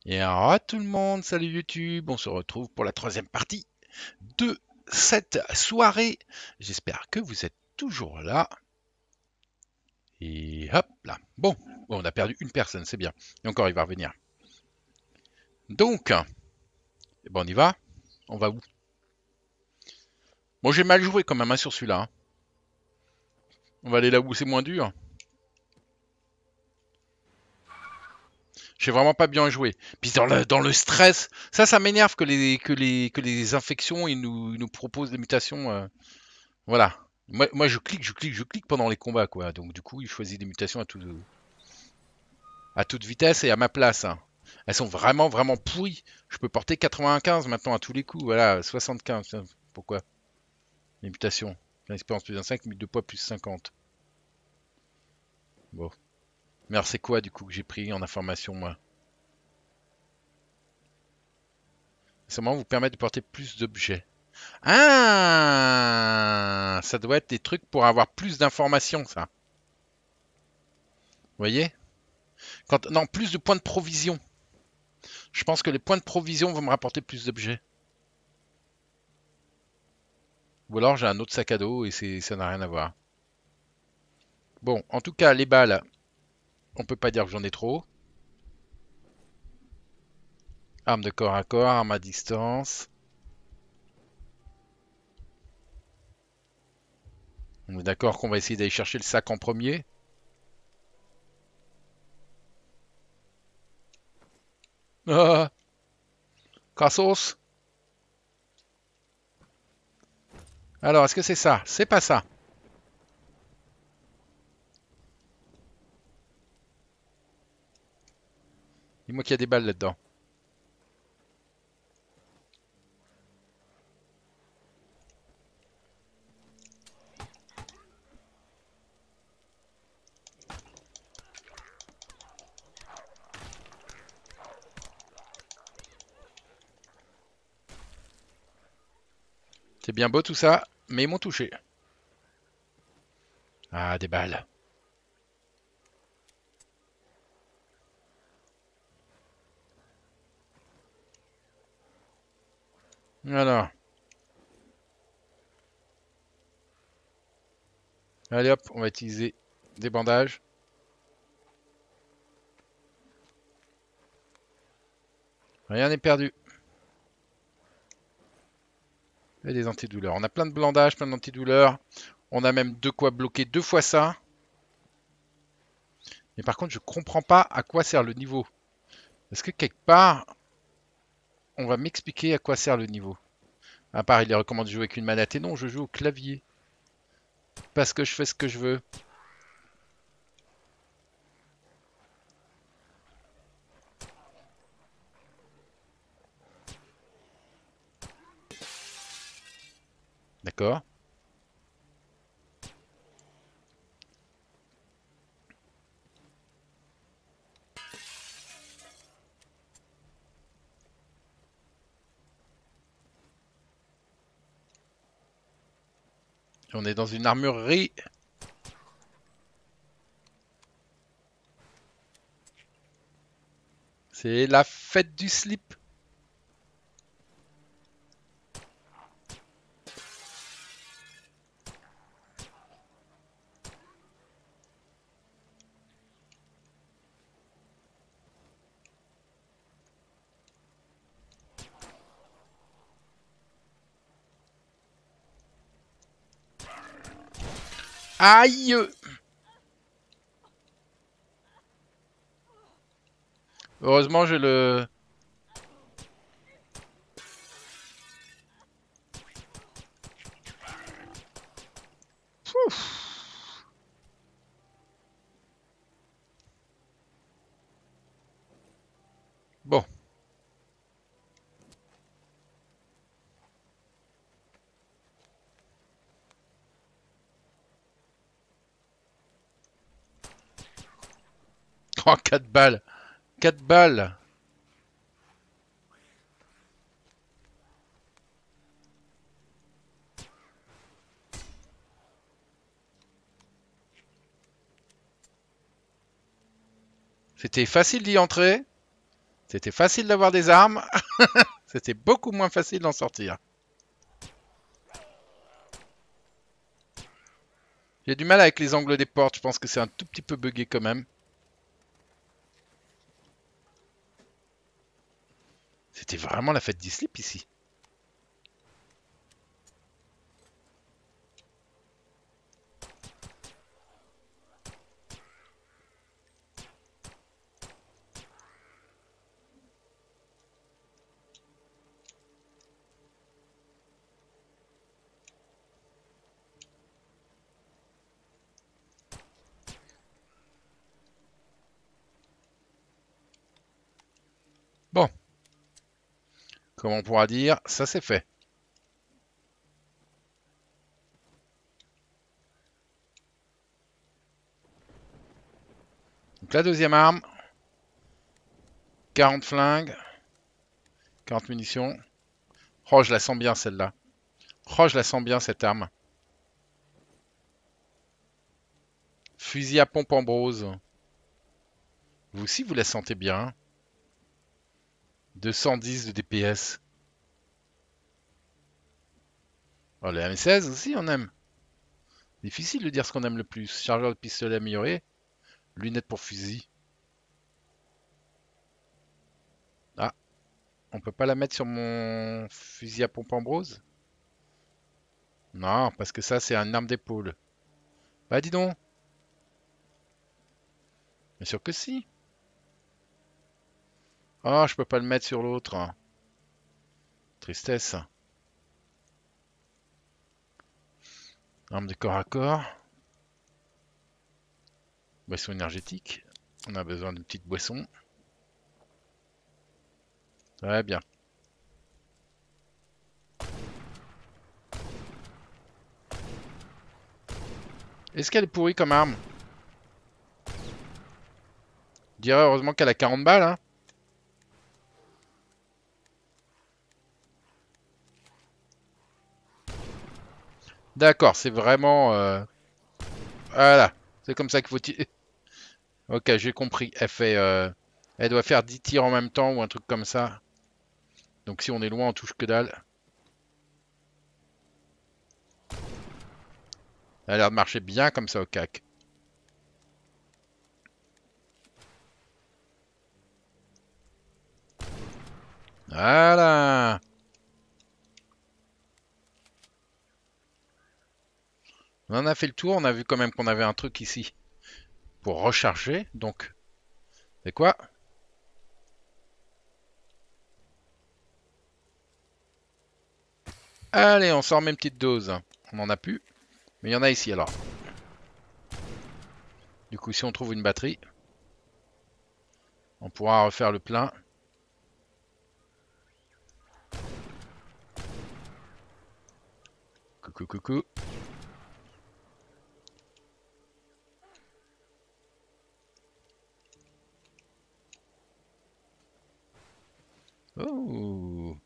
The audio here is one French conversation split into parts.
Et alors tout le monde, salut YouTube, on se retrouve pour la troisième partie de cette soirée. J'espère que vous êtes toujours là. Et hop là. Bon, on a perdu une personne, c'est bien. Et encore, il va revenir. Donc, eh ben, on y va. On va où? Bon, j'ai mal joué quand même hein, sur celui-là. Hein. On va aller là où c'est moins dur. J'ai vraiment pas bien joué. Puis dans le stress, ça m'énerve que les infections ils nous proposent des mutations. Voilà. Moi, je clique pendant les combats, quoi. Donc, du coup, il choisit des mutations à toute vitesse et à ma place. Hein. Elles sont vraiment, vraiment pourries. Je peux porter 95 maintenant à tous les coups. Voilà, 75. Tiens, pourquoi? Les mutations. Expérience plus 25, mais de poids plus 50. Bon. Mais alors, c'est quoi, du coup, que j'ai pris en information, moi? Seulement vous permettre de porter plus d'objets. Ah! Ça doit être des trucs pour avoir plus d'informations, ça. Vous voyez? Non, plus de points de provision. Je pense que les points de provision vont me rapporter plus d'objets. Ou alors j'ai un autre sac à dos et ça n'a rien à voir. Bon, en tout cas, les balles, on peut pas dire que j'en ai trop. Arme de corps à corps, arme à distance. On est d'accord qu'on va essayer d'aller chercher le sac en premier. Ah, Cassos. Alors, est-ce que c'est ça? C'est pas ça. Dis-moi qu'il y a des balles là-dedans. C'est bien beau tout ça, mais ils m'ont touché. Ah, des balles. Alors, allez hop, on va utiliser des bandages. Rien n'est perdu. Et des antidouleurs. On a plein de bandages, plein d'antidouleurs. On a même de quoi bloquer deux fois ça. Mais par contre, je comprends pas à quoi sert le niveau. Est-ce que quelque part, on va m'expliquer à quoi sert le niveau? À part, il est recommandé de jouer avec une manette. Et non, je joue au clavier. Parce que je fais ce que je veux. D'accord? On est dans une armurerie. C'est la fête du slip. Aïe! Heureusement, j'ai le... Ouf. Bon. Oh, 4 balles. 4 balles. C'était facile d'y entrer. C'était facile d'avoir des armes. C'était beaucoup moins facile d'en sortir. J'ai du mal avec les angles des portes. Je pense que c'est un tout petit peu buggé quand même. C'était vraiment la fête d'Islip ici. Bon, comme on pourra dire, ça c'est fait. Donc la deuxième arme, 40 flingues, 40 munitions. Oh, je la sens bien celle-là. Oh, je la sens bien cette arme. Fusil à pompe en brose. Vous aussi, vous la sentez bien. 210 de DPS. Oh, les M16 aussi, on aime. Difficile de dire ce qu'on aime le plus. Chargeur de pistolet amélioré. Lunettes pour fusil. Ah, on peut pas la mettre sur mon fusil à pompe en brose? Non, parce que ça, c'est une arme d'épaule. Bah, dis donc. Bien sûr que si. Oh, je peux pas le mettre sur l'autre. Tristesse. Arme de corps à corps. Boisson énergétique. On a besoin d'une petite boisson. Très bien. Est-ce qu'elle est pourrie comme arme? Je dirais heureusement qu'elle a 40 balles, hein. D'accord, c'est vraiment... Voilà, c'est comme ça qu'il faut tirer. Ok, j'ai compris. Elle doit faire 10 tirs en même temps ou un truc comme ça. Donc si on est loin, on touche que dalle. Elle a l'air de marcher bien comme ça au cac. Voilà. On en a fait le tour. On a vu quand même qu'on avait un truc ici pour recharger. Donc, c'est quoi? Allez, on sort mes petites doses. On en a plus. Mais il y en a ici alors. Du coup, si on trouve une batterie, on pourra refaire le plein. Coucou, coucou. Oh.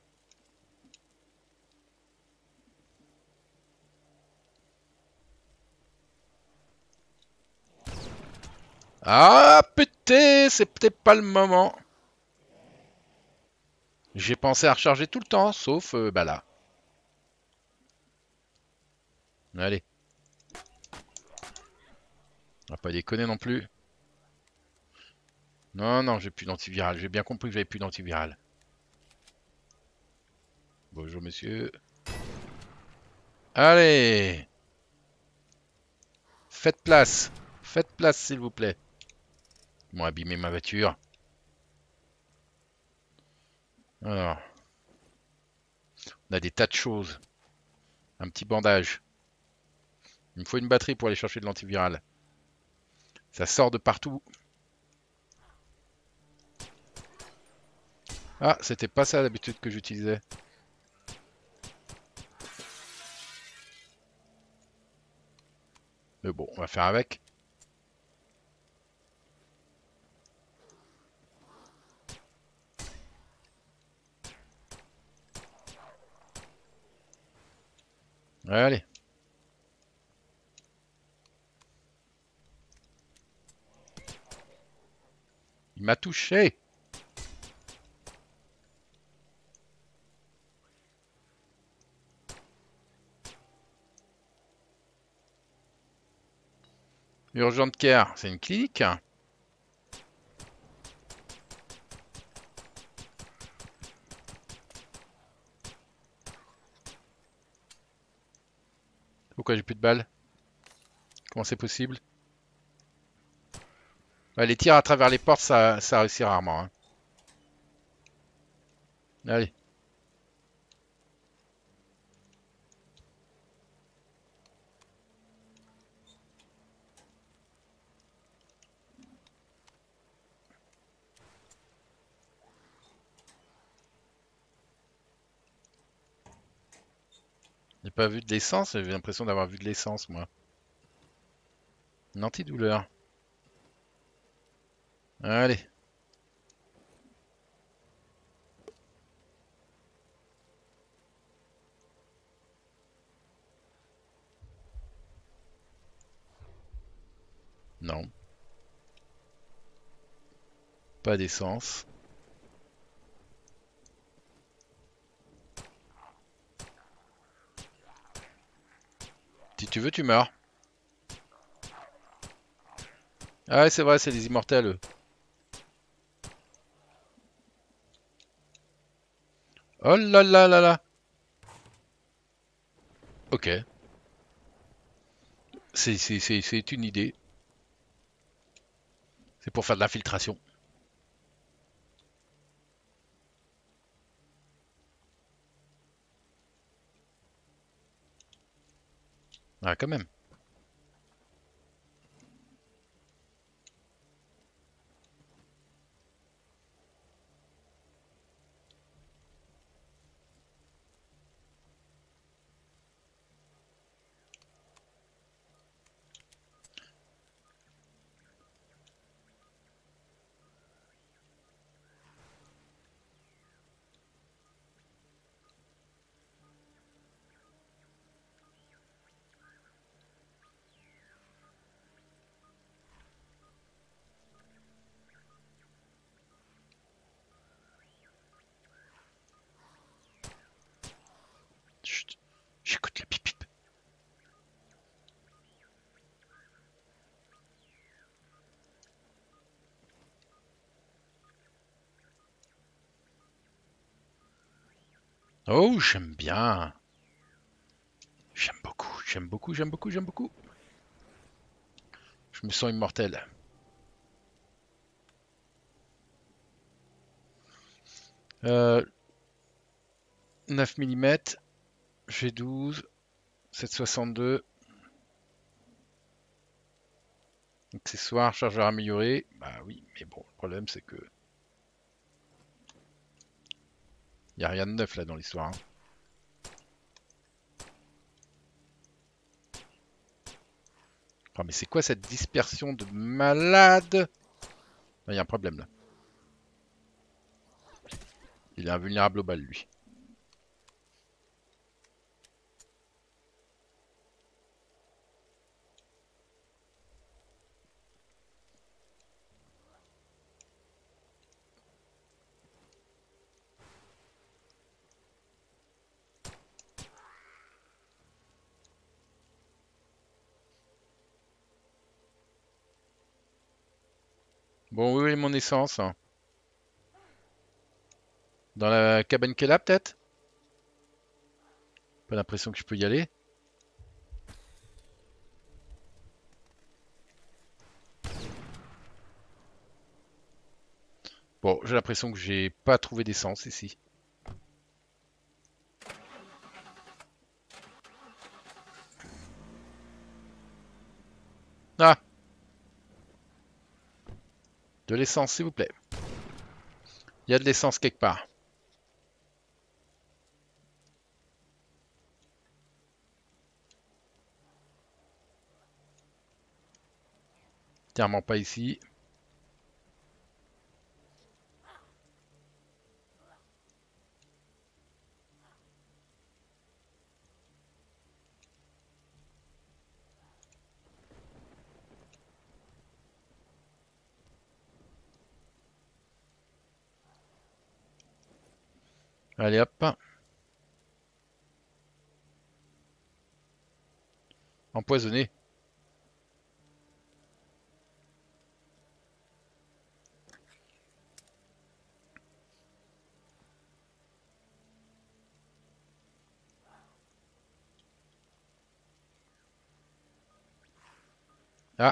Ah, putain, c'est peut-être pas le moment. J'ai pensé à recharger tout le temps, sauf bah là. Allez, on va pas déconner non plus. Non, non, j'ai plus d'antiviral. J'ai bien compris que j'avais plus d'antiviral. Bonjour, monsieur. Allez, faites place. Faites place, s'il vous plaît. Ils m'ont abîmé ma voiture. Alors, on a des tas de choses. Un petit bandage. Il me faut une batterie pour aller chercher de l'antiviral. Ça sort de partout. Ah, c'était pas ça d'habitude que j'utilisais. Mais bon, on va faire avec. Allez. Il m'a touché. Urgent Care, c'est une clinique? Pourquoi j'ai plus de balles? Comment c'est possible? Ouais, les tirs à travers les portes, ça réussit rarement, hein. Allez. J'ai pas vu de l'essence, j'avais l'impression d'avoir vu de l'essence, moi. Une antidouleur. Allez. Non, pas d'essence. Si tu veux, tu meurs. Ah ouais, c'est vrai, c'est les immortels, eux. Oh là là là là. Ok. C'est une idée. C'est pour faire de l'infiltration. Ah, quand même. Chut. J'écoute le pip pip. Oh, j'aime bien. J'aime beaucoup, j'aime beaucoup, j'aime beaucoup, j'aime beaucoup. Je me sens immortel. 9 mm, G12, 762. Accessoire, chargeur amélioré. Bah oui, mais bon, le problème c'est que y a rien de neuf là dans l'histoire, hein. Oh, mais c'est quoi cette dispersion de malade? Il y a un problème là. Il est invulnérable au bal, lui. Bon, oui, oui, mon essence, hein. Dans la cabane qu'elle a, peut-être? Pas l'impression que je peux y aller. Bon, j'ai l'impression que j'ai pas trouvé d'essence ici. Ah, de l'essence, s'il vous plaît. Il y a de l'essence quelque part. Clairement pas ici. Allez hop. Empoisonné. Ah,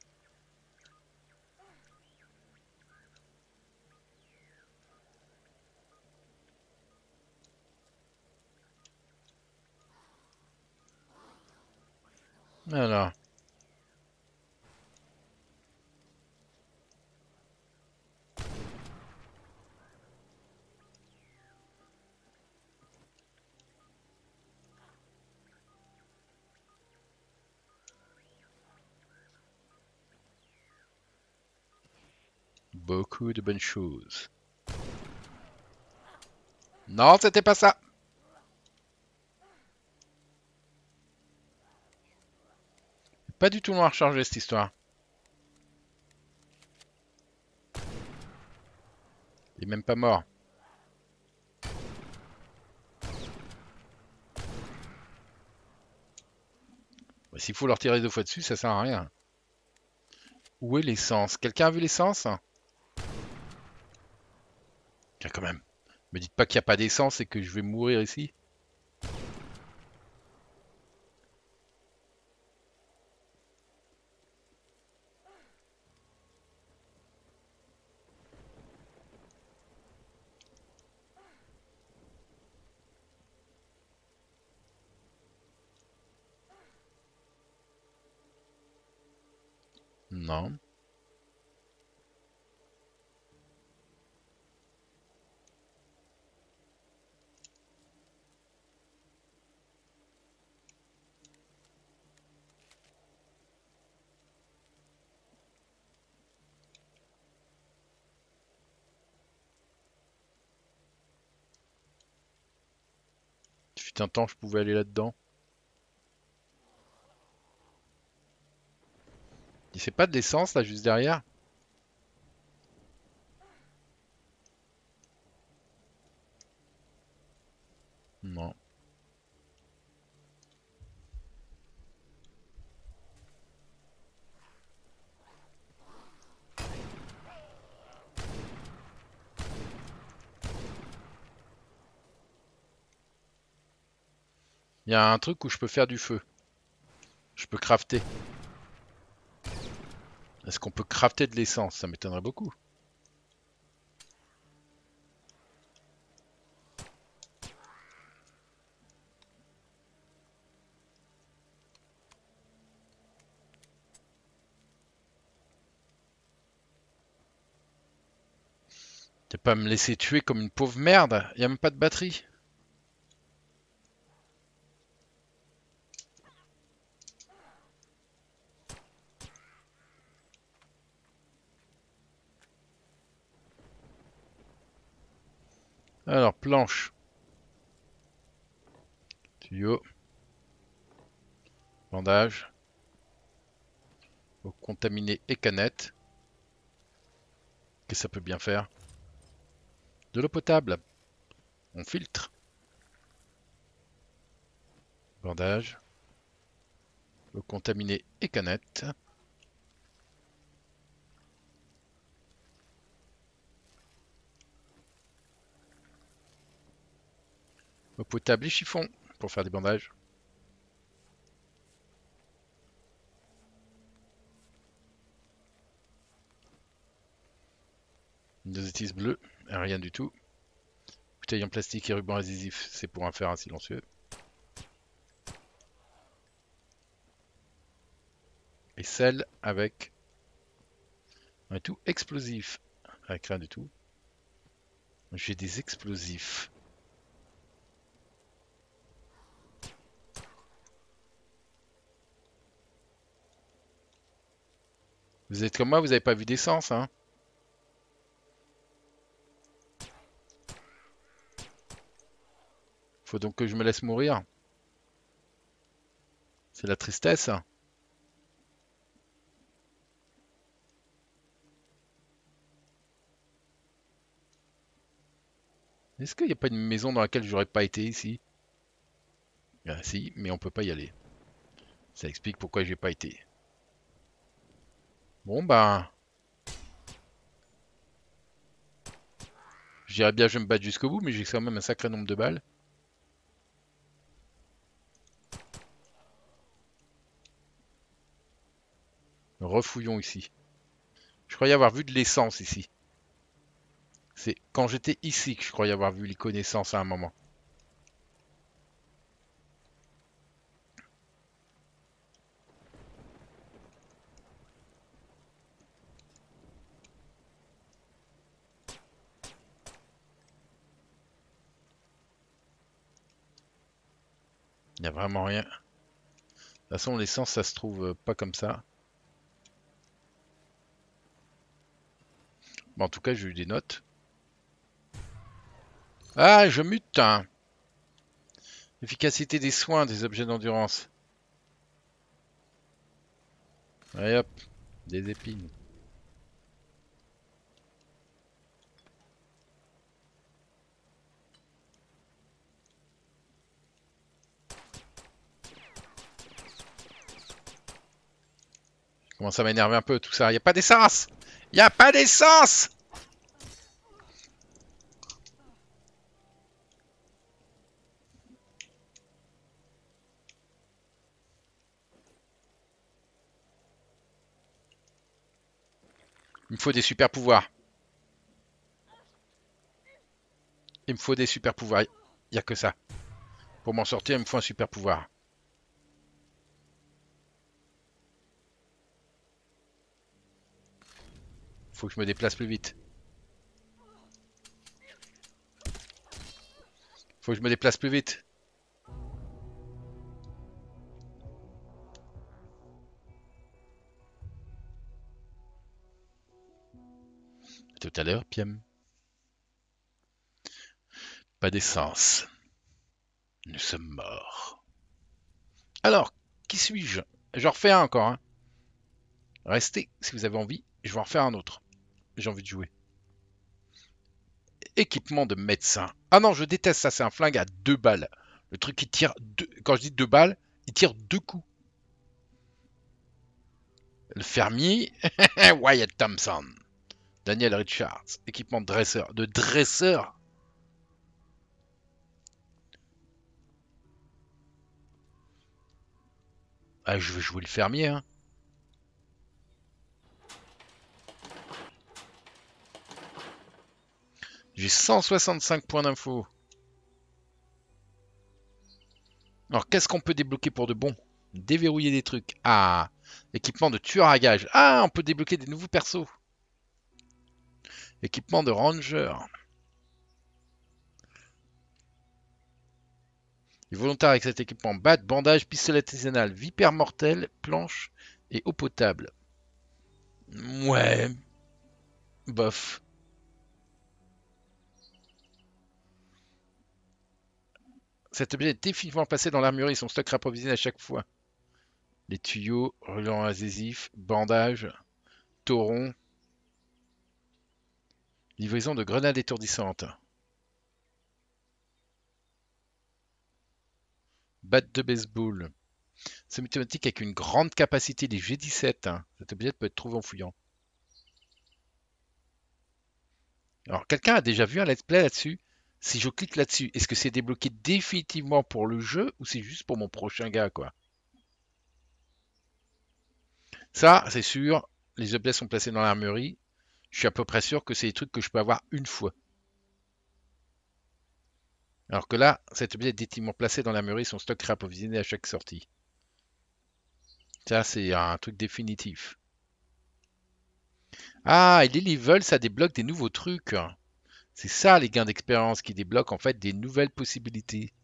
alors. Beaucoup de bonnes choses. Non, c'était pas ça. Pas du tout noir chargé cette histoire. Il est même pas mort. Bah, s'il faut leur tirer 2 fois dessus, ça sert à rien. Où est l'essence? Quelqu'un a vu l'essence? Tiens, quand même. Me dites pas qu'il n'y a pas d'essence et que je vais mourir ici. Non. Il fut un temps, je pouvais aller là-dedans. Il c'est pas de l'essence là, juste derrière? Non. Il y a un truc où je peux faire du feu. Je peux crafter. Est-ce qu'on peut crafter de l'essence? Ça m'étonnerait beaucoup. T'es pas me laisser tuer comme une pauvre merde. Il y a même pas de batterie. Alors, planche. Tuyau. Bandage. Eau contaminée et canette. Qu'est-ce que ça peut bien faire? De l'eau potable. On filtre. Bandage. Eau contaminée et canette. Eau potable et chiffon pour faire des bandages. Une dosette bleue. Rien du tout. Bouteille en plastique et ruban adhésif. C'est pour un fer à silencieux. Et sel avec un tout explosif. Avec rien du tout. J'ai des explosifs. Vous êtes comme moi, vous n'avez pas vu d'essence, hein? Faut donc que je me laisse mourir. C'est la tristesse. Est-ce qu'il n'y a pas une maison dans laquelle j'aurais pas été ici? Ah, si, mais on peut pas y aller. Ça explique pourquoi j'ai pas été. Bon ben, je dirais bien je vais me battre jusqu'au bout, mais j'ai quand même un sacré nombre de balles. Refouillons ici. Je croyais avoir vu de l'essence ici. C'est quand j'étais ici que je croyais avoir vu les connaissances à un moment. Il n'y a vraiment rien. De toute façon, l'essence, ça se trouve pas comme ça. Bon, en tout cas, j'ai eu des notes. Ah, je mute, hein. Efficacité des soins des objets d'endurance. Allez hop, des épines. Commence à m'énerver un peu tout ça. Il n'y a pas d'essence. Il n'y a pas d'essence. Il me faut des super pouvoirs. Il me faut des super pouvoirs. Il n'y a que ça. Pour m'en sortir, il me faut un super pouvoir. Faut que je me déplace plus vite. Faut que je me déplace plus vite. Tout à l'heure, Piem. Pas d'essence. Nous sommes morts. Alors, qui suis-je? J'en refais un encore. Hein. Restez si vous avez envie. Je vais en refaire un autre. J'ai envie de jouer. Équipement de médecin. Ah non, je déteste ça. C'est un flingue à 2 balles. Le truc qui tire deux... Quand je dis 2 balles, il tire 2 coups. Le fermier. Wyatt Thompson. Daniel Richards. Équipement de dresseur. De dresseur. Ah, je veux jouer le fermier. Hein. J'ai 165 points d'info. Alors, qu'est-ce qu'on peut débloquer pour de bon? Déverrouiller des trucs. Ah, équipement de tueur à gages. Ah, on peut débloquer des nouveaux persos. Équipement de ranger. Les volontaires avec cet équipement. Batte, bandage, pistolet artisanal, vipère mortelle, planche et eau potable. Ouais, bof. Cet objet est définitivement passé dans l'armurerie. Son stock rapprovisionné à chaque fois. Les tuyaux, relents adhésifs, bandages, taurons. Livraison de grenades étourdissantes. Batte de baseball. Semi-automatique avec une grande capacité des G17. Hein. Cet objet peut être trouvé en fouillant. Alors, quelqu'un a déjà vu un let's play là-dessus? Si je clique là-dessus, est-ce que c'est débloqué définitivement pour le jeu ou c'est juste pour mon prochain gars, quoi? Ça, c'est sûr. Les objets sont placés dans l'armurerie. Je suis à peu près sûr que c'est des trucs que je peux avoir une fois. Alors que là, cet objet est définitivement placé dans l'armurerie. Son stock sera approvisionné à chaque sortie. Ça, c'est un truc définitif. Ah, et les levels, ça débloque des nouveaux trucs. C'est ça les gains d'expérience qui débloquent en fait des nouvelles possibilités.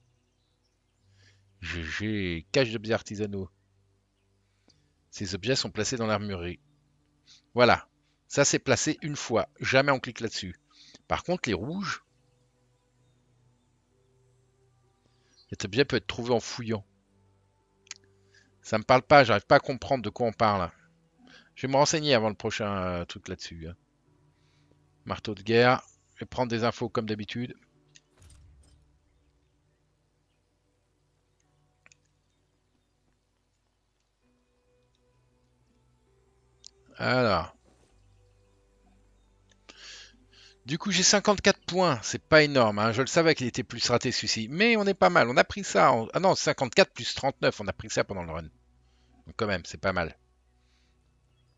GG, cache d'objets artisanaux. Ces objets sont placés dans l'armurerie. Voilà, ça c'est placé une fois, jamais on clique là-dessus. Par contre les rouges, cet objet peut être trouvé en fouillant. Ça me parle pas, j'arrive pas à comprendre de quoi on parle. Je vais me renseigner avant le prochain truc là-dessus. Hein. Marteau de guerre, je vais prendre des infos comme d'habitude. Alors. Du coup, j'ai 54 points. C'est pas énorme. Hein. Je le savais qu'il était plus raté celui-ci. Mais on est pas mal. On a pris ça. Ah non, 54 plus 39. On a pris ça pendant le run. Donc quand même, c'est pas mal.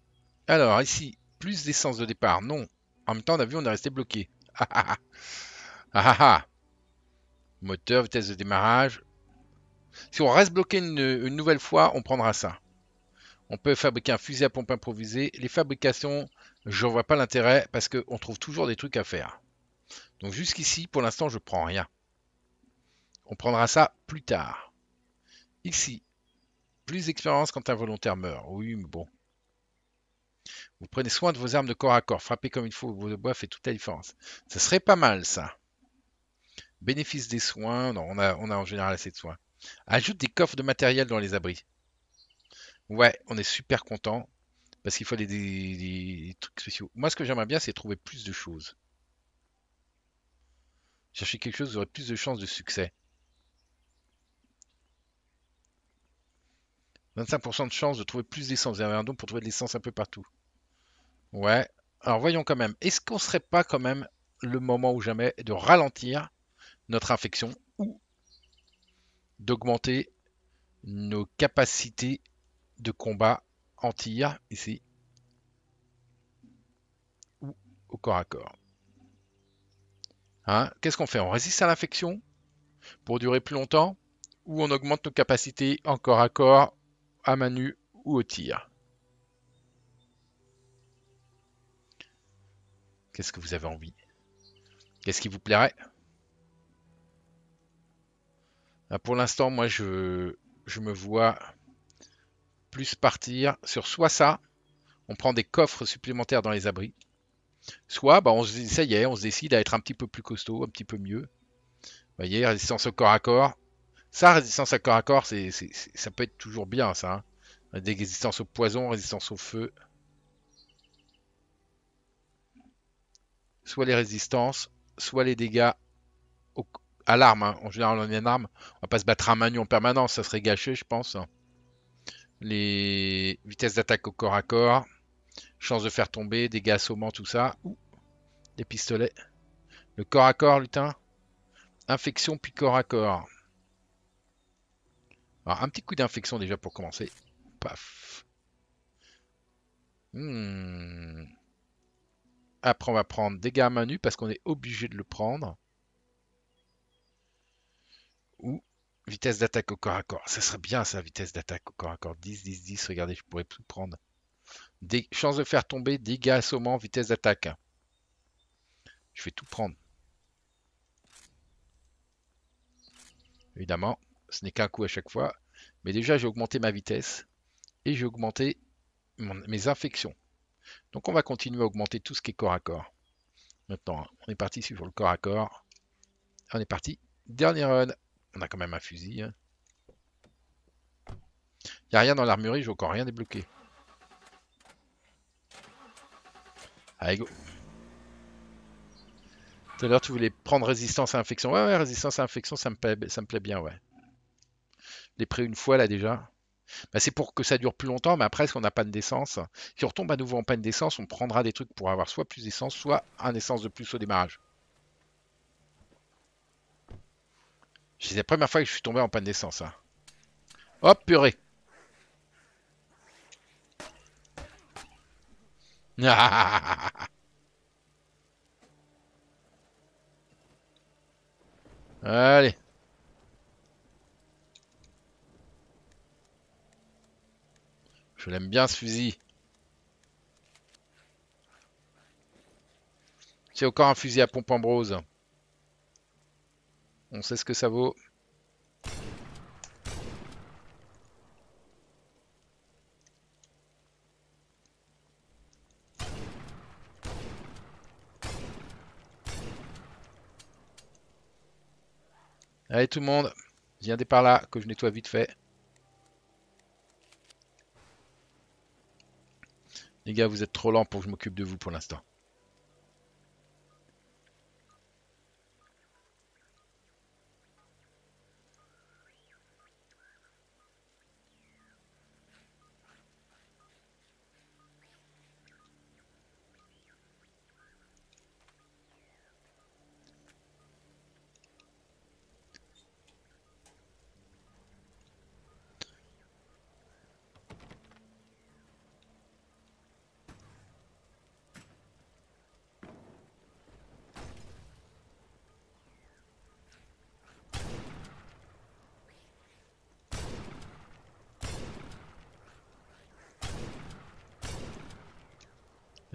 Alors, ici, plus d'essence de départ. Non. En même temps, on a vu, on est resté bloqué. Ah ah ah. Ah ah ah. Moteur, vitesse de démarrage. Si on reste bloqué une nouvelle fois, on prendra ça. On peut fabriquer un fusil à pompe improvisé. Les fabrications, je vois pas l'intérêt parce qu'on trouve toujours des trucs à faire. Donc jusqu'ici, pour l'instant, je prends rien. On prendra ça plus tard. Ici, plus d'expérience quand un volontaire meurt. Oui, mais bon. Vous prenez soin de vos armes de corps à corps. Frappez comme il faut vos bois fait toute la différence. Ça serait pas mal, ça. Bénéfice des soins. Non, on a en général assez de soins. Ajoute des coffres de matériel dans les abris. Ouais, on est super content. Parce qu'il fallait des trucs spéciaux. Moi, ce que j'aimerais bien, c'est trouver plus de choses. Chercher quelque chose, vous aurez plus de chances de succès. 25% de chance de trouver plus d'essence. Vous avez un don pour trouver de l'essence un peu partout. Ouais. Alors voyons quand même. Est-ce qu'on serait pas quand même le moment ou jamais de ralentir notre infection ou d'augmenter nos capacités de combat en tir ici ou au corps à corps. Hein? Qu'est-ce qu'on fait? On résiste à l'infection pour durer plus longtemps ou on augmente nos capacités en corps à corps, à main nue ou au tir? Qu'est-ce que vous avez envie? Qu'est-ce qui vous plairait? Pour l'instant, moi, je me vois plus partir sur soit ça, on prend des coffres supplémentaires dans les abris, soit bah, on se dit, ça y est, on se décide à être un petit peu plus costaud, un petit peu mieux. Vous voyez, résistance au corps à corps. Ça, résistance à corps à corps, ça peut être toujours bien, ça. Hein. Des résistances au poison, résistance au feu. Soit les résistances, soit les dégâts à l'arme. Hein. En général, on est une arme. On va pas se battre à main nue en permanence, ça serait gâché, je pense. Les vitesses d'attaque au corps à corps, chance de faire tomber, dégâts assommants, tout ça. Ouh, des pistolets. Le corps à corps, lutin. Infection puis corps à corps. Alors, un petit coup d'infection déjà pour commencer. Paf. Après, on va prendre dégâts à main nue parce qu'on est obligé de le prendre. Ou vitesse d'attaque au corps à corps. Ça serait bien ça, vitesse d'attaque au corps à corps. 10, 10, 10. Regardez, je pourrais tout prendre. Des chances de faire tomber, dégâts assommants, vitesse d'attaque. Je vais tout prendre. Évidemment, ce n'est qu'un coup à chaque fois. Mais déjà, j'ai augmenté ma vitesse et j'ai augmenté mes infections. Donc, on va continuer à augmenter tout ce qui est corps à corps. Maintenant, on est parti sur le corps à corps. On est parti. Dernier run. On a quand même un fusil. Hein. Il n'y a rien dans l'armurerie, j'ai encore rien débloqué. Allez, go. Tout à l'heure, tu voulais prendre résistance à infection. Ouais, résistance à infection, ça me plaît bien, ouais. Je l'ai pris une fois là déjà. Bah, c'est pour que ça dure plus longtemps, mais après, est-ce qu'on n'a pas d'essence? Si on retombe à nouveau en panne d'essence, on prendra des trucs pour avoir soit plus d'essence, soit un essence de plus au démarrage. C'est la première fois que je suis tombé en panne d'essence. Hein. Hop, purée. Allez. Je l'aime bien ce fusil. C'est encore un fusil à pompe en brose. On sait ce que ça vaut. Allez tout le monde, viens par là que je nettoie vite fait. Les gars, vous êtes trop lents pour que je m'occupe de vous pour l'instant.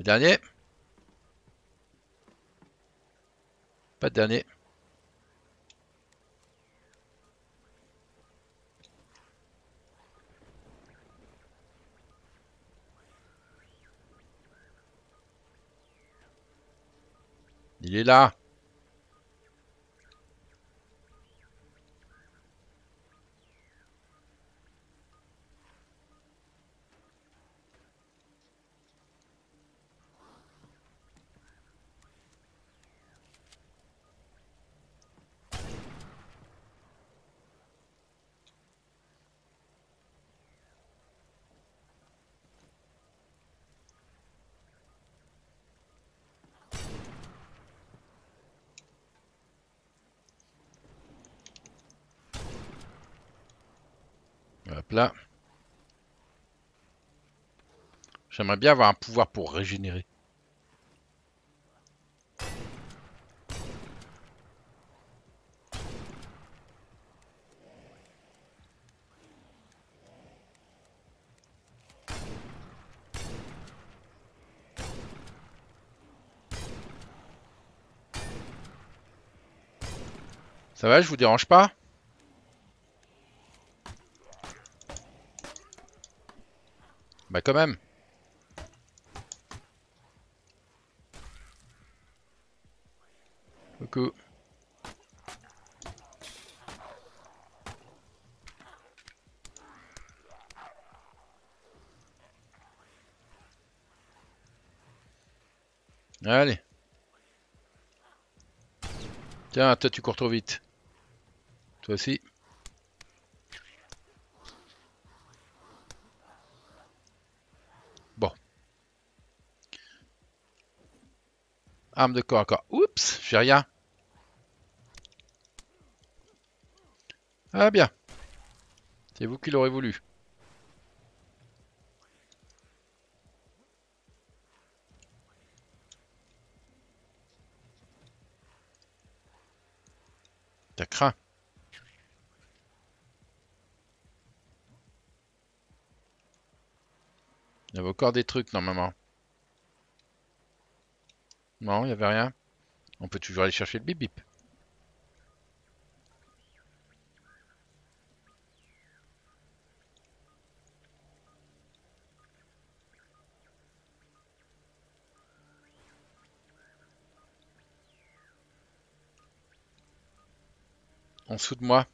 Le dernier. Pas de dernier. Il est là. Hop là. J'aimerais bien avoir un pouvoir pour régénérer. Ça va, je vous dérange pas? Bah quand même. Coucou. Allez. Tiens, toi tu cours trop vite. Toi aussi. Bon. Arme de corps à corps. Oups, j'ai rien. Ah bien. C'est vous qui l'aurez voulu. T'as craint. Il y avait encore des trucs normalement. Non, il n'y avait rien. On peut toujours aller chercher le bip bip. En dessous de moi.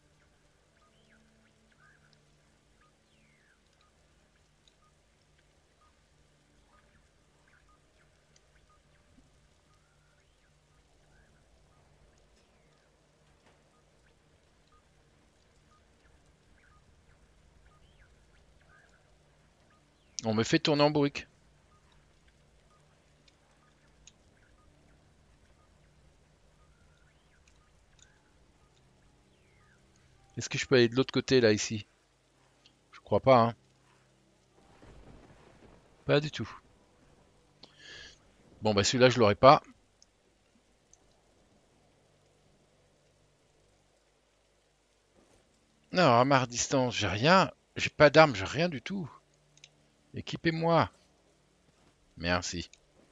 On me fait tourner en bourrique. Est-ce que je peux aller de l'autre côté là ici? Je crois pas, hein. Pas du tout. Bon bah celui-là je l'aurai pas. Non, arme à distance, j'ai rien. J'ai pas d'arme, j'ai rien du tout. Équipez-moi. Merci.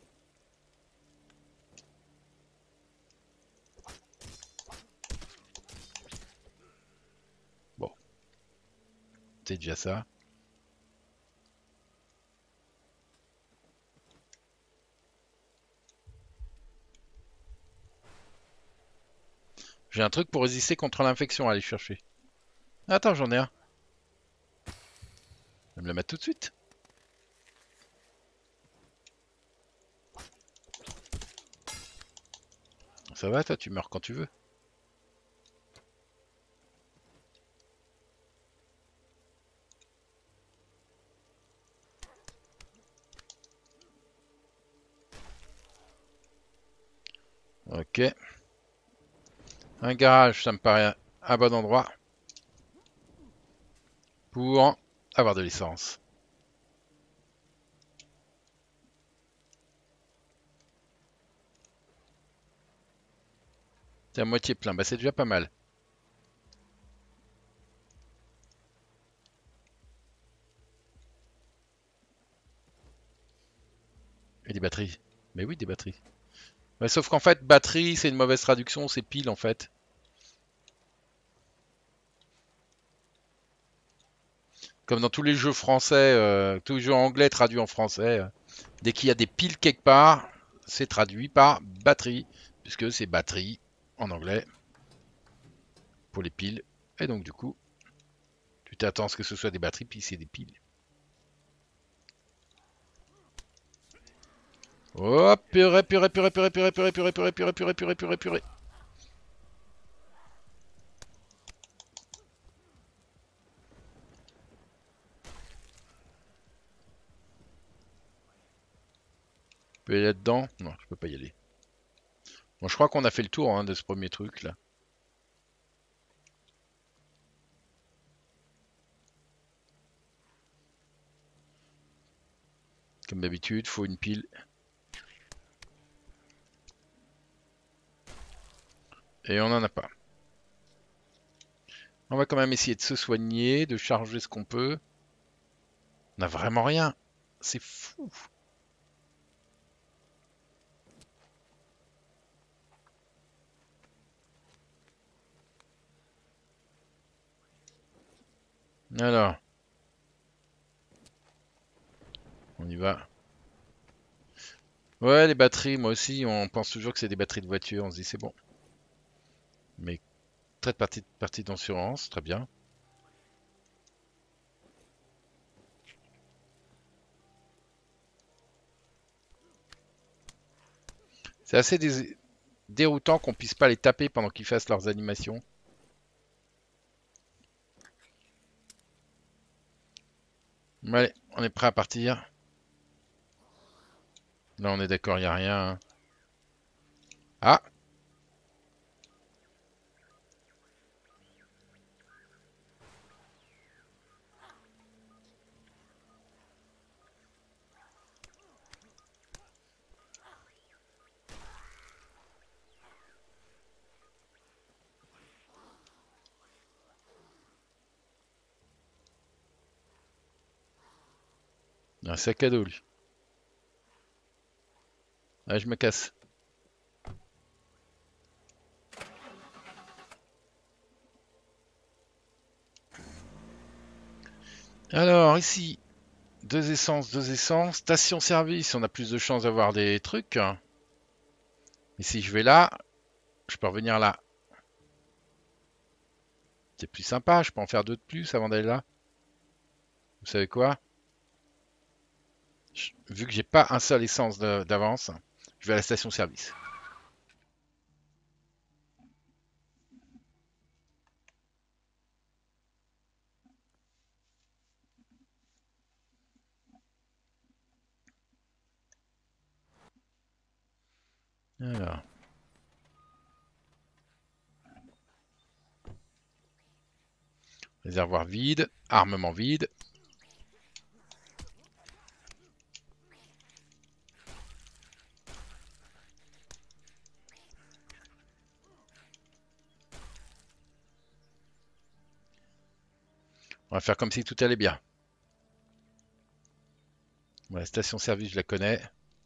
Bon, c'est déjà ça. J'ai un truc pour résister contre l'infection à aller chercher. Attends, j'en ai un. Je vais me le mettre tout de suite. Ça va, toi, tu meurs quand tu veux. Ok. Un garage, ça me paraît un bon endroit pour avoir de l'essence. C'est à moitié plein, bah c'est déjà pas mal. Et des batteries. Mais oui, des batteries. Ouais, sauf qu'en fait, batterie, c'est une mauvaise traduction, c'est pile en fait. Comme dans tous les jeux français, tous les jeux anglais traduits en français, dès qu'il y a des piles quelque part, c'est traduit par batterie, puisque c'est batterie en anglais pour les piles. Et donc du coup, tu t'attends à ce que ce soit des batteries, puis c'est des piles. Oh, purée, purée, purée, purée, purée, purée, purée, purée, purée, purée, purée, purée, purée. Je peux aller là-dedans? Non, je peux pas y aller. Bon, je crois qu'on a fait le tour hein, de ce premier truc là. Comme d'habitude, faut une pile. Et on n'en a pas. On va quand même essayer de se soigner, de charger ce qu'on peut. On n'a vraiment rien. C'est fou. Alors, on y va. Ouais, les batteries, moi aussi, on pense toujours que c'est des batteries de voiture. On se dit c'est bon. Mais très partie d'assurance, très bien. C'est assez déroutant qu'on puisse pas les taper pendant qu'ils fassent leurs animations. Allez, on est prêt à partir. Là, on est d'accord, il n'y a rien. Hein. Ah, un sac à dos, lui. Ah, je me casse. Alors, ici, deux essences, deux essences. Station-service, on a plus de chances d'avoir des trucs. Et si je vais là, je peux revenir là. C'est plus sympa, je peux en faire deux de plus avant d'aller là. Vous savez quoi? Vu que j'ai pas un seul essence d'avance, je vais à la station-service. Alors, réservoir vide, armement vide. On va faire comme si tout allait bien. Bon, la station-service, je la connais.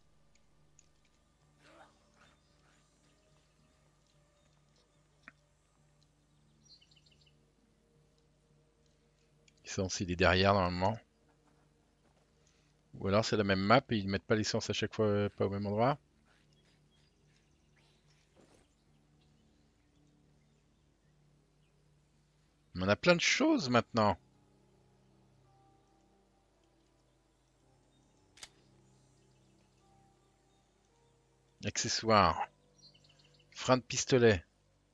L'essence, il est derrière normalement. Ou alors c'est la même map et ils mettent pas l'essence à chaque fois, pas au même endroit. Mais on a plein de choses maintenant. Accessoires. Frein de pistolet.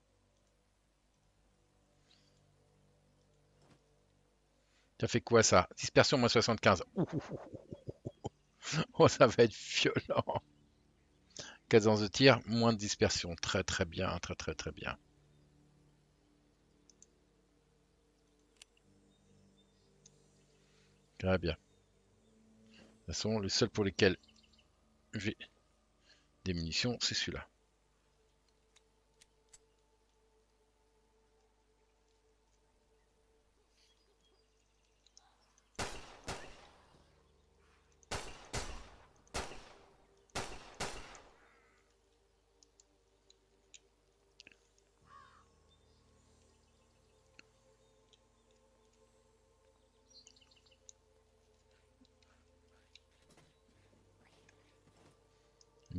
Ça fait quoi ça? Dispersion moins 75. Ouh, oh, ça va être violent. Cadence de tir, moins de dispersion. Très très bien, très très très bien. Très bien. De toute façon, le seul pour lesquels j'ai des munitions, c'est celui-là.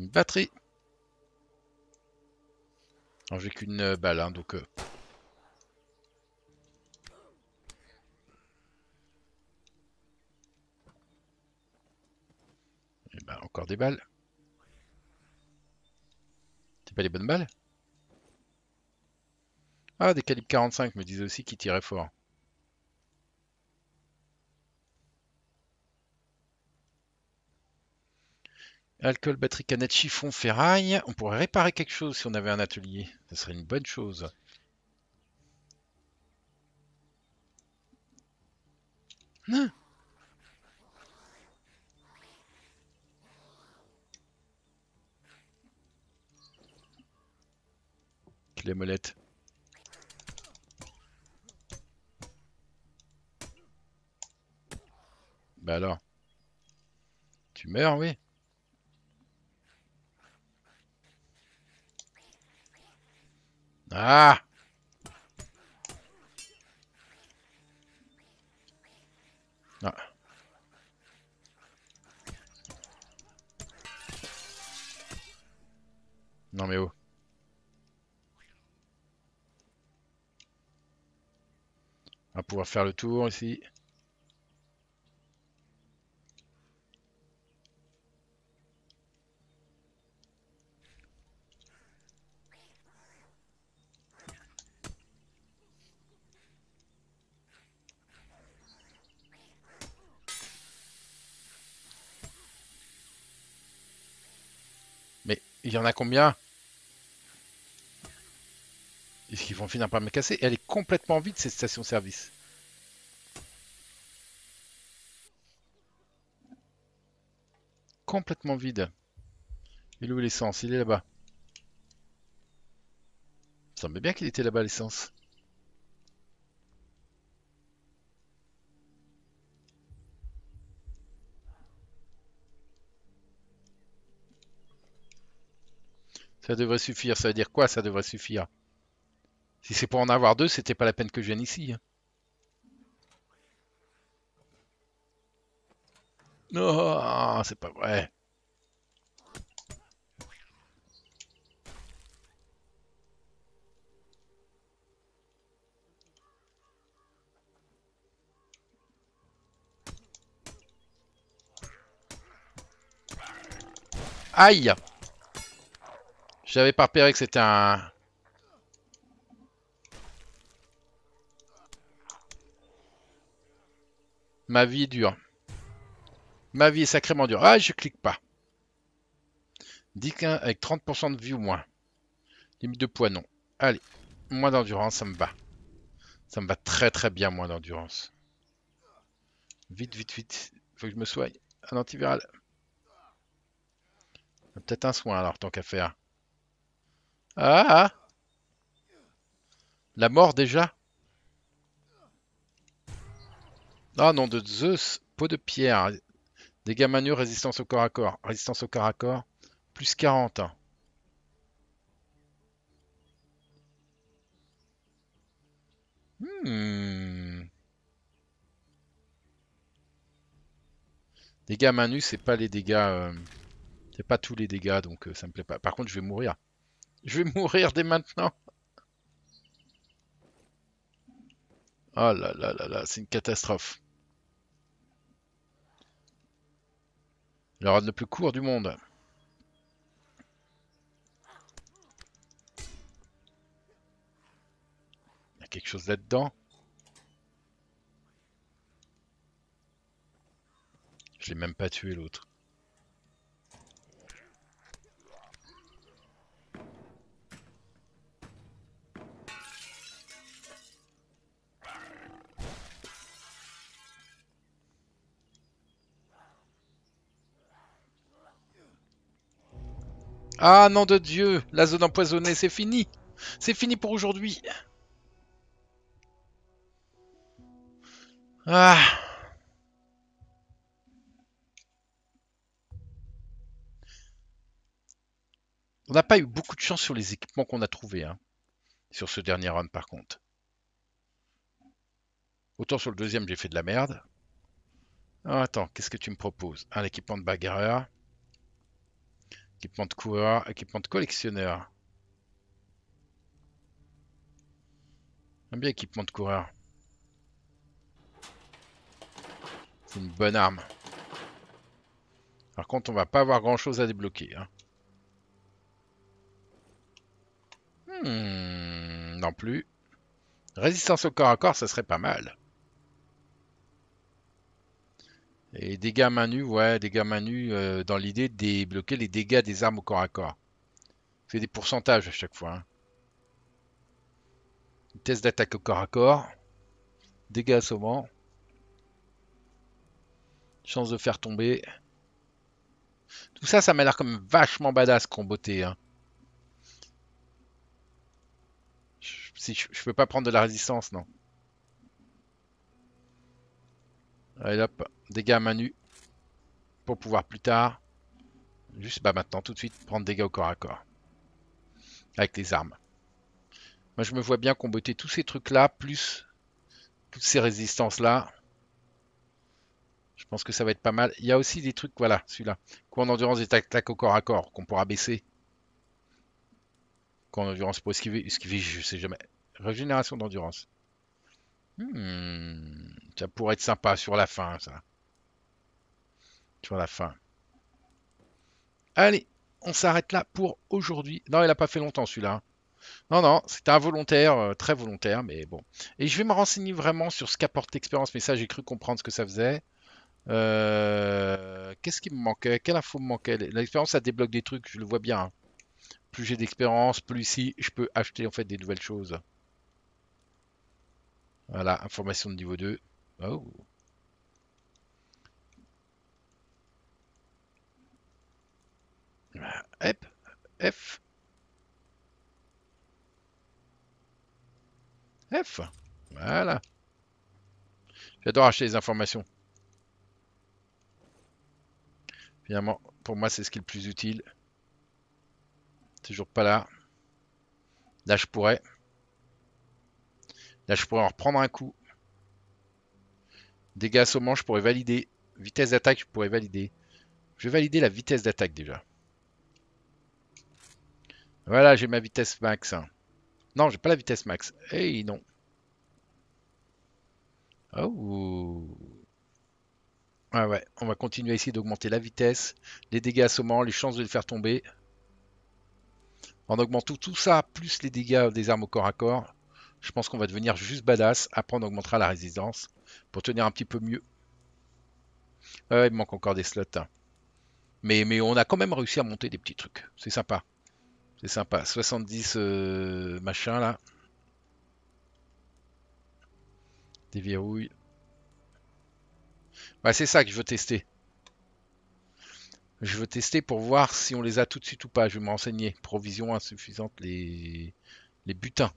Une batterie. Alors j'ai qu'une balle, hein, donc... eh ben, encore des balles. C'est pas les bonnes balles? Ah, des calibres 45, me disait aussi qu'ils tiraient fort. Alcool, batterie, canette, chiffon, ferraille. On pourrait réparer quelque chose si on avait un atelier. Ce serait une bonne chose. Hein. Clé molette. Bah alors, tu meurs, oui. Ah! Ah. Non mais oh. On va pouvoir faire le tour ici. Mais il y en a combien? Est-ce qu'ils vont finir par me casser? Elle est complètement vide cette station-service. Complètement vide. Il est où l'essence? Il est là-bas. Ça semblait bien qu'il était là-bas l'essence. Ça devrait suffire. Ça veut dire quoi, ça devrait suffire? Si c'est pour en avoir deux, c'était pas la peine que je vienne ici, hein. Non, c'est pas vrai. Aïe! J'avais pas repéré que c'était un... Ma vie est dure. Ma vie est sacrément dure. Ah, je clique pas. 10 avec 30% de vie ou moins. Limite de poids, non. Allez, moins d'endurance, ça me va. Ça me va très très bien, moins d'endurance. Vite, vite, vite. Faut que je me soigne. Un antiviral. Peut-être un soin alors, tant qu'à faire. Ah, ah, la mort déjà? Ah, nom de Zeus. Peau de pierre. Dégâts manuels, résistance au corps à corps. Résistance au corps à corps. Plus 40. Hmm. Dégâts à main nue, c'est pas les dégâts. C'est pas tous les dégâts, donc ça me plaît pas. Par contre, je vais mourir. Je vais mourir dès maintenant. Oh là là là là, c'est une catastrophe. Le run le plus court du monde. Il y a quelque chose là-dedans. Je l'ai même pas tué l'autre. Ah nom de Dieu, la zone empoisonnée, c'est fini. C'est fini pour aujourd'hui. Ah, on n'a pas eu beaucoup de chance sur les équipements qu'on a trouvés, hein. Sur ce dernier run par contre. Autant sur le deuxième j'ai fait de la merde. Ah, attends, qu'est-ce que tu me proposes? Un équipement de bagarreur. Équipement de coureur, équipement de collectionneur. J'aime bien équipement de coureur. C'est une bonne arme. Par contre, on va pas avoir grand chose à débloquer, hein. Non plus. Résistance au corps à corps, ça serait pas mal. Et dégâts à main nue, ouais, dégâts à main nue, dans l'idée de débloquer les dégâts des armes au corps à corps. Fait des pourcentages à chaque fois, hein. Test d'attaque au corps à corps, dégâts assommants, chance de faire tomber. Tout ça, ça m'a l'air comme vachement badass comboté, hein. Si je peux pas prendre de la résistance, non. Allez hop, dégâts à main nue pour pouvoir plus tard. Juste bah maintenant, tout de suite, prendre dégâts au corps à corps. Avec les armes. Moi, je me vois bien comboter tous ces trucs-là, plus toutes ces résistances-là. Je pense que ça va être pas mal. Il y a aussi des trucs, voilà, celui-là. Coup en endurance des attaques au corps à corps, qu'on pourra baisser. Coup en endurance pour esquiver, je sais jamais. Régénération d'endurance. Ça pourrait être sympa sur la fin, ça. Sur la fin. Allez, on s'arrête là pour aujourd'hui. Non, il a pas fait longtemps celui-là, hein. Non, non, c'était involontaire, très volontaire, mais bon. Et je vais me renseigner vraiment sur ce qu'apporte l'expérience, mais ça, j'ai cru comprendre ce que ça faisait. Qu'est-ce qui me manquait? Quelle info me manquait? L'expérience, ça débloque des trucs, je le vois bien, hein. Plus j'ai d'expérience, plus ici, je peux acheter en fait des nouvelles choses. Voilà, information de niveau 2. Oh. Hop, F, F. Voilà. J'adore acheter les informations. Finalement, pour moi, c'est ce qui est le plus utile. Toujours pas là. Là, je pourrais. Là, je pourrais en reprendre un coup. Dégâts assommants, je pourrais valider. Vitesse d'attaque, je pourrais valider. Je vais valider la vitesse d'attaque déjà. Voilà, j'ai ma vitesse max, hein. Non, j'ai pas la vitesse max. Hey, non. Oh. Ah ouais, on va continuer à essayer d'augmenter la vitesse, les dégâts assommants, les chances de le faire tomber. En augmentant tout ça, plus les dégâts des armes au corps à corps, je pense qu'on va devenir juste badass. Après, on augmentera la résistance pour tenir un petit peu mieux. Ouais, il me manque encore des slots, hein. Mais on a quand même réussi à monter des petits trucs. C'est sympa. C'est sympa. 70 machin là. Des verrouilles. Bah, c'est ça que je veux tester. Je veux tester pour voir si on les a tout de suite ou pas. Je vais me renseigner. Provision insuffisante, les butins.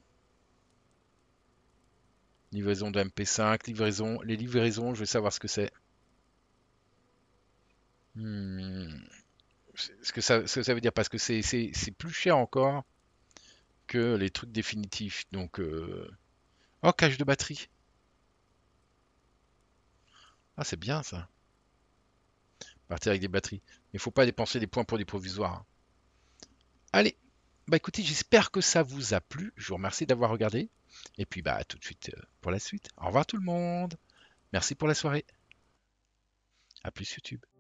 Livraison de MP5, livraison. Les livraisons, je veux savoir ce que c'est. Hmm, ce que ça veut dire, parce que c'est plus cher encore que les trucs définitifs. Donc, oh, cache de batterie. Ah, c'est bien ça. Partir avec des batteries. Mais il faut pas dépenser des points pour des provisoires, hein. Allez, bah écoutez, j'espère que ça vous a plu. Je vous remercie d'avoir regardé. Et puis bah à tout de suite pour la suite. Au revoir tout le monde. Merci pour la soirée. À plus YouTube.